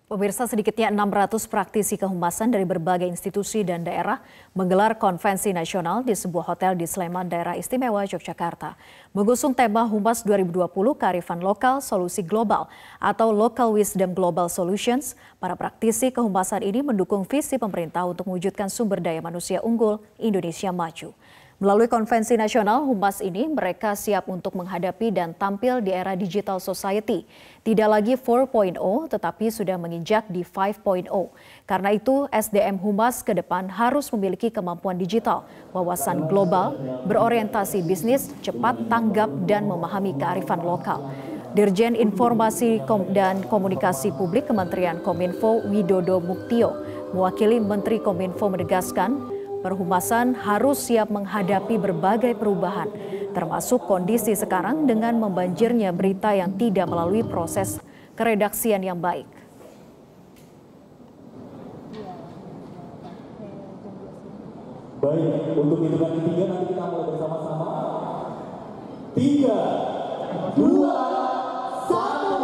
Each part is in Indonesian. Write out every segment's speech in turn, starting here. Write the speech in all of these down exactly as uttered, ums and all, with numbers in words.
Pemirsa, sedikitnya enam ratus praktisi kehumasan dari berbagai institusi dan daerah menggelar konvensi nasional di sebuah hotel di Sleman, Daerah Istimewa Yogyakarta. Mengusung tema Humas dua ribu dua puluh Kearifan Lokal Solusi Global atau Local Wisdom Global Solutions, para praktisi kehumasan ini mendukung visi pemerintah untuk mewujudkan sumber daya manusia unggul Indonesia maju. Melalui konvensi nasional Humas ini, mereka siap untuk menghadapi dan tampil di era digital society. Tidak lagi empat titik nol, tetapi sudah menginjak di lima titik nol. Karena itu, S D M Humas ke depan harus memiliki kemampuan digital, wawasan global, berorientasi bisnis, cepat tanggap, dan memahami kearifan lokal. Dirjen Informasi dan Komunikasi Publik Kementerian Kominfo Widodo Muktio mewakili Menteri Kominfo menegaskan, Perhumasan harus siap menghadapi berbagai perubahan, termasuk kondisi sekarang dengan membanjirnya berita yang tidak melalui proses keredaksian yang baik. Baik, untuk hitungan ketiga nanti kita mulai bersama-sama. Tiga, dua, satu.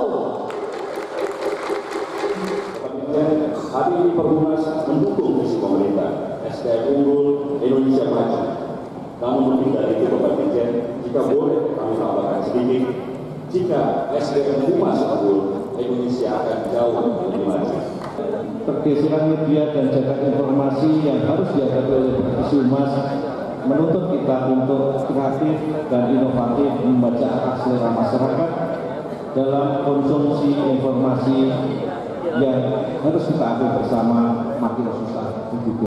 Hari ini Perhumas mendukung visi pemerintah S D M unggul Indonesia maju. Namun lebih dari itu, Bapak Dirjen, jika boleh kami tambahkan sedikit, jika S D M Humas unggul, Indonesia akan jauh lebih maju. Pergeseran media dan jagat informasi yang harus dihadapi oleh praktisi Humas menuntut kita untuk kreatif dan inovatif membaca arah selera masyarakat dalam konsumsi informasi yang harus kita ambil bersama, makin susah juga.